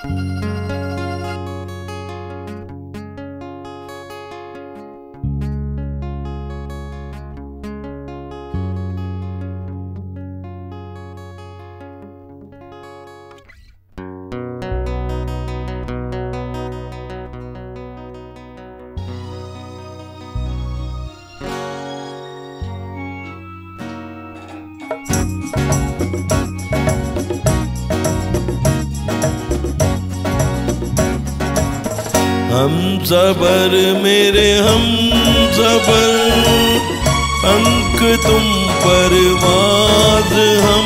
हम सबर मेरे हम सबर, पंख तुम परवाज़ हम,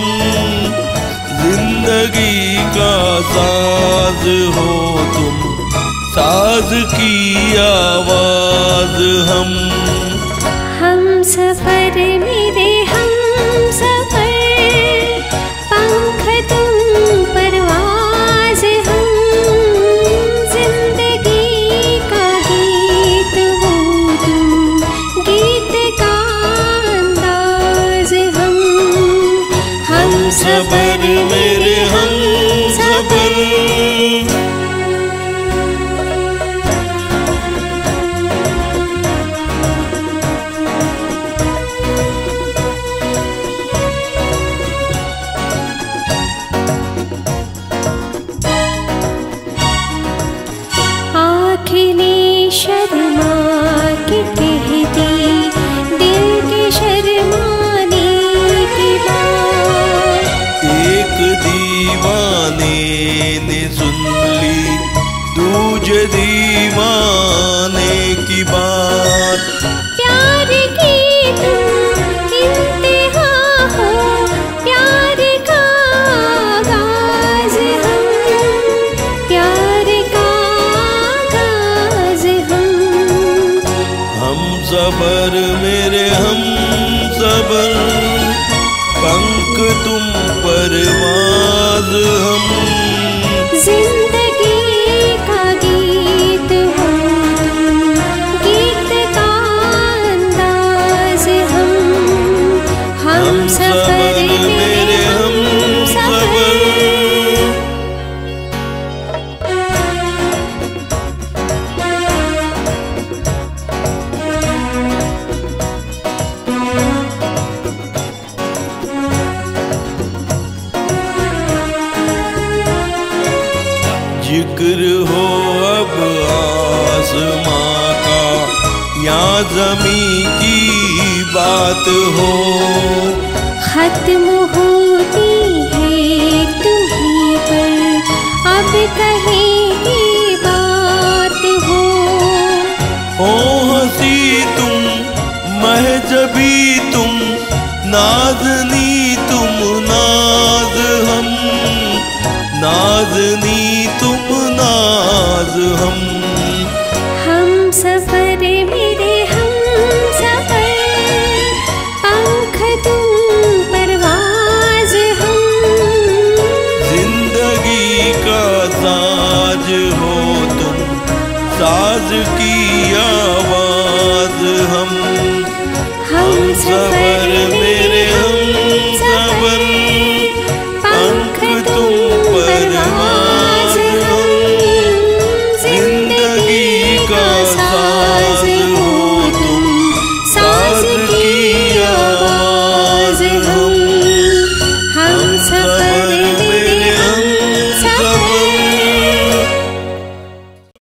जिंदगी का साज हो तुम, साज की आवाज हम। सफर मेरे हम सफर, पंख तुम परवाज़ हम, जिंदगी का गीत हो तुम, गीत का अंदाज हम। सफर मेरे हम सफर। शर्मा के कहती दिल के शर्माने की बात, एक दीवाने ने सुन ली दूजे दीवाने की बात। प्यार की तुम इंतहा हो, प्यार का आगाज हम, प्यार का सबर मेरे हम सबर, पंख तुम परवाज़ हम, जिंदगी का गीत हो तुम, गीत का अंदाज हम सफर मेरे हम सफर। जिक्र हो अब आसमां का या ज़मीं की बात हो, खत्म होती है तुम्हीं पर अब कहेगी बात हो। ओ हंसी तुम महजबी तुम, नाज़नी तुम नाज हम, नाज़नी तुम नाज हम। सफर मेरे हम सफर, पंख तुम परवाज़ हम, जिंदगी का साज हो तुम, साज की आवाज हम। सफर